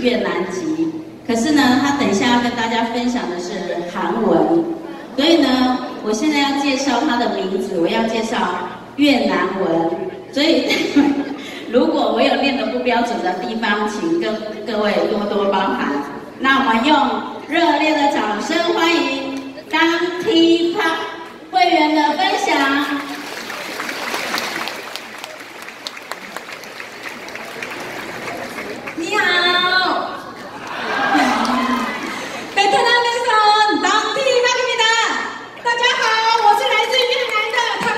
越南籍，可是呢，他等一下要跟大家分享的是韩文，所以呢，我现在要介绍他的名字，我要介绍越南文，所以如果我有念的不标准的地方，请各位多多包涵。那我们用热烈的掌声欢迎当 T-pop 会员的分享。 你好，베트남에서 낭티박입니다. 大家好，我是来自越南的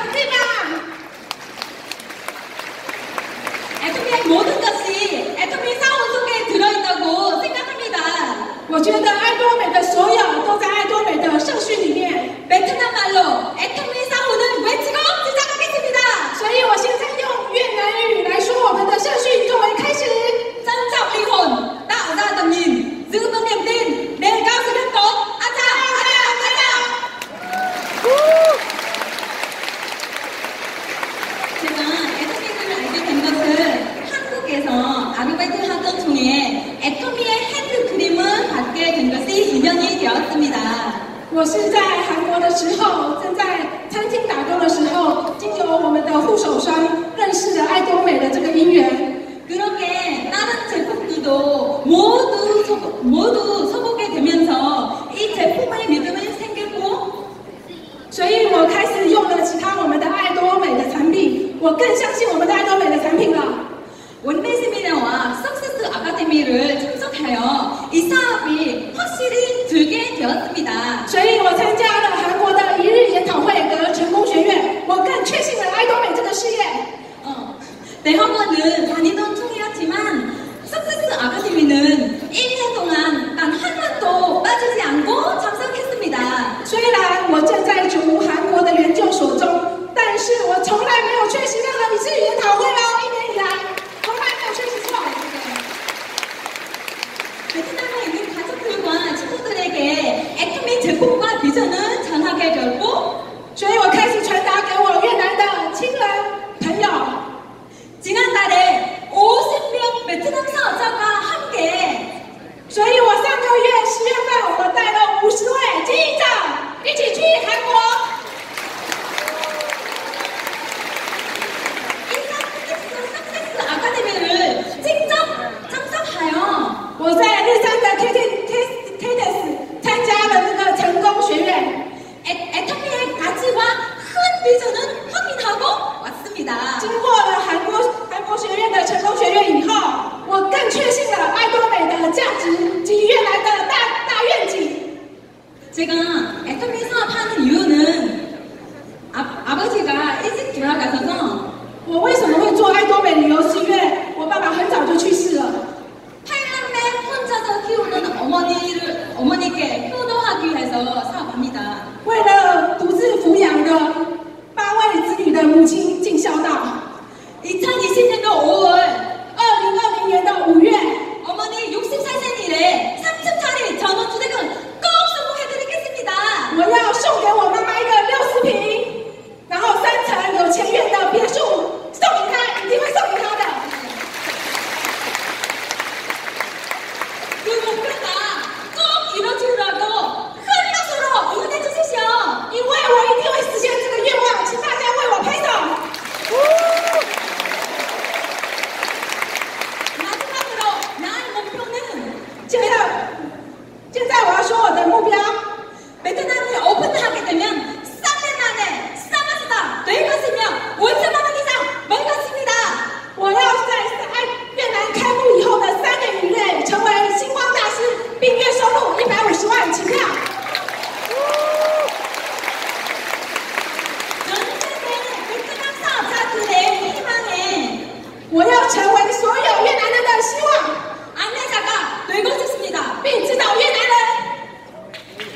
낭티박。애터미의 모든 것이 애터미 사원 속에 들어있다고 생각합니다. 我觉得爱多美的所有都在爱多美的社区里面。베트남 말로 애터미 사원을 외치고 시작하겠습니다. 所以我现在用越南语来说我们的社区作为开始。Trân trọng linh hồn tạo ra tầm nhìn, giữ vững niềm tin, đề cao sự liên tốt. 아자, 아자, 아자. 제가 애터미를 알게 된 것은 한국에서 아르바이트 하던 중에 애터미의 핸드크림을 받게 된 것이 인연이 되었습니다. 我是在韩国的时候，正在餐厅打工的时候，经由我们的护手霜认识了爱多美的这个姻缘。 그렇게 다른 제품들도 모두 써보게 되면서 이 제품의 믿음이 생겼고 所以我开始用了其他我们的爱多美的产品，我更相信我们的爱多美的产品了。 원래 세미나와 석세스 아카데미를 참석하여 이 사업이 확실히 들게 되었습니다. 所以我参加了韩国的一日研讨会和成功学院，我更确信了爱多美这个事业。 대학원은 다니던 중이었지만 석세스 아카데미는 1년 동안 단 한 번도 빠지지 않고 참석했습니다. 虽然我正在读韩国的研究所中，但是我从来没有缺席任何一次研讨会哦，1年以来从来没有缺席过。 베트남에 있는 가족들과 친구들에게 애터미 제품과 비전을 전하게 되었고 所以我开始传达给我越南的亲人朋友。 지난달에 50명 베트남 사업자가 함께 所以我上个月10月份我带了50位经营者一起去韩国。 이 석세스 아카데미를 직접 참석하여 我在日山的 KTS 参加了这个成功学院 애터미의 가치와 큰 비전은 확인하고 왔습니다. 经过了韩国学院的成功学院以后，我更确信了爱多美的价值及越南的大愿景。 제가 애터미 사업하는 이유는 아버지가 일찍 돌아가셔서 我为什么会做爱多美旅游是因为我爸爸很早就去世了。 8남매 혼자서 키우는 어머니께 효도하기 위해서 사업합니다. 为了独自抚养的8位子女的母亲尽孝道。 2020년도 5월 2020年的5月 어머니 64세일에 3층짜리 전원주택은 꼭 선물해드리겠습니다. 我要送给我妈妈一个60平，然后3层有前院的别墅，送给她，一定会送给她的。 그 목표가 꼭 이뤄지라고 큰 박수로 응원해 주십시오. 因为我一定会实现这个愿望，请大家为我拍手。 마지막으로 나의 목표는 现在我要说我的目标。 베트남을 오픈하게 되면 3년 안에 사마스다 될 것이며 5천만 원 이상 벌 것입니다. 我要在越南开幕以后的3年以内成为星光大师，并月收入150万起跳。 我要成为所有越南人的希望， 안내자가 되고 싶습니다. 并指导越南人。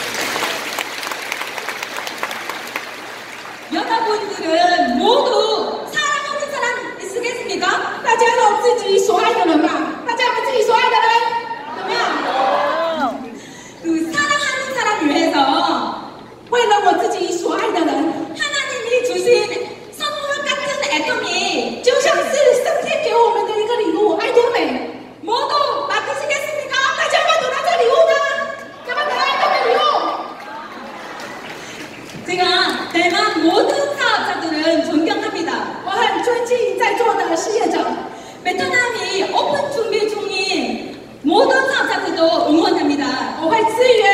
여러분들은 모두 사랑하는 사람 있으겠습니까? 大家都有自己所爱的人吧？大家有没有自己所爱的人？有没有？ 그 사랑하는 사람 위해서 为了我自己所爱的人， 하나님이 주신 선물 같은 애터미 就像是上天给我们的一个礼物，爱多美。 모두 맡으시겠습니까? 제가 대만 모든 사업자들은 존경합니다. 我很尊敬在座的事业者。 베트남이 오픈 준비 중인 모든 사업자들도 응원합니다. 我会支援